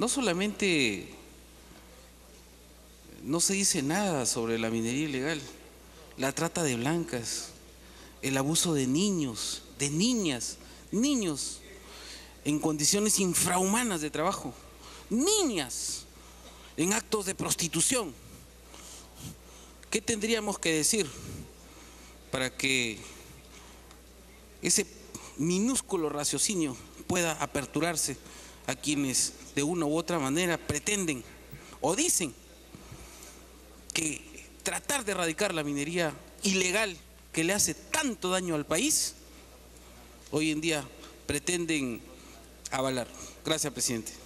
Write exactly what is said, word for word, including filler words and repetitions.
no solamente no se dice nada sobre la minería ilegal, la trata de blancas, el abuso de niños, de niñas, niños en condiciones infrahumanas de trabajo, niñas en actos de prostitución. ¿Qué tendríamos que decir para que ese minúsculo raciocinio pueda aperturarse a quienes de una u otra manera pretenden o dicen que tratar de erradicar la minería ilegal que le hace tanto daño al país, hoy en día pretenden avalar? Gracias, presidente.